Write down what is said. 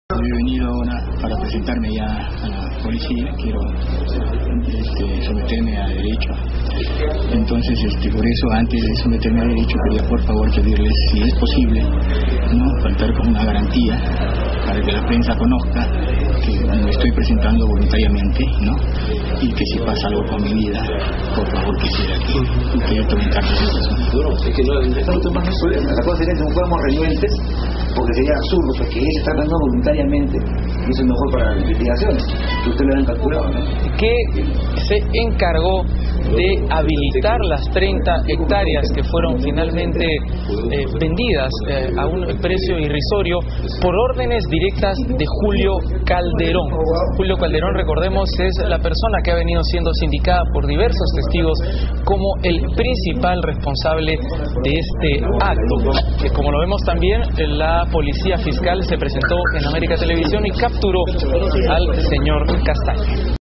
He venido ahora para presentarme ya a la policía, quiero someterme a derecho. Entonces, por eso, antes de someterme a derecho, quería por favor pedirles, si es posible, no faltar con una garantía para que la prensa conozca que me estoy presentando voluntariamente, ¿no? Y que si pasa algo con mi vida, por favor quisiera que yo tome cargo de eso. Es que no estamos tomando problemas. La cosa sería que no fuéramos renuentes, porque sería absurdo, porque él está dando voluntariamente, y eso es mejor para las investigaciones, que ustedes lo han calculado, ¿no? Que se encargó de habilitar las 30 hectáreas que fueron finalmente vendidas a un precio irrisorio por órdenes directas de Julio Calderón. Julio Calderón, recordemos, es la persona que ha venido siendo sindicada por diversos testigos como el principal responsable de este acto. Que como lo vemos también, la policía fiscal se presentó en América Televisión y capturó al señor Castaño.